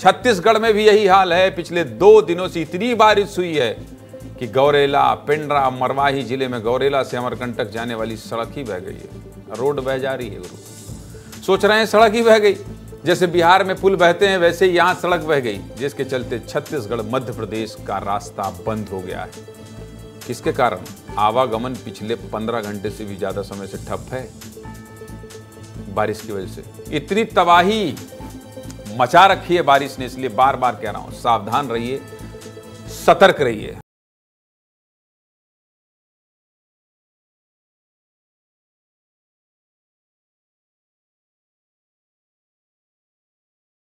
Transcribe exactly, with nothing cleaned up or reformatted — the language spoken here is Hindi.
छत्तीसगढ़ में भी यही हाल है। पिछले दो दिनों से इतनी बारिश हुई है कि गौरेला, पिंडरा, मरवाही जिले में गौरेला से अमरकंटक जाने वाली सड़क ही बह गई है। रोड बह जा रही है गुरु। सोच रहे हैं सड़क ही बह गई। जैसे बिहार में पुल बहते हैं वैसे ही यहां सड़क बह गई, जिसके चलते छत्तीसगढ़ मध्य प्रदेश का रास्ता बंद हो गया है। किसके कारण? आवागमन पिछले पंद्रह घंटे से भी ज्यादा समय से ठप है, बारिश की वजह से। इतनी तबाही मचा रखी है बारिश ने, इसलिए बार बार कह रहा हूं, सावधान रहिए, सतर्क रहिए।